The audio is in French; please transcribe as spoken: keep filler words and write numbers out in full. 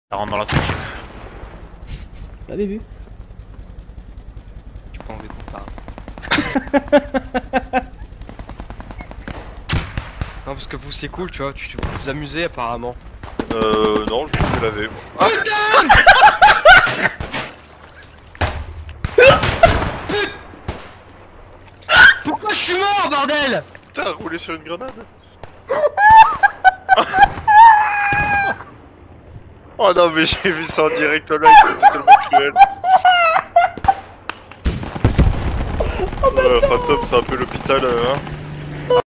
Ça rentre dans la touche. Pas début. Tu peux enlever ton parle. Non parce que vous c'est cool tu vois, tu vous vous amusez apparemment. Euh non, je me suis lavé moi. Ah Pourquoi je suis mort bordel? Putain, roulé sur une grenade. Oh non mais j'ai vu ça en direct live, c'était tellement cruel. Ouais, Phantom c'est un peu l'hôpital, euh, hein.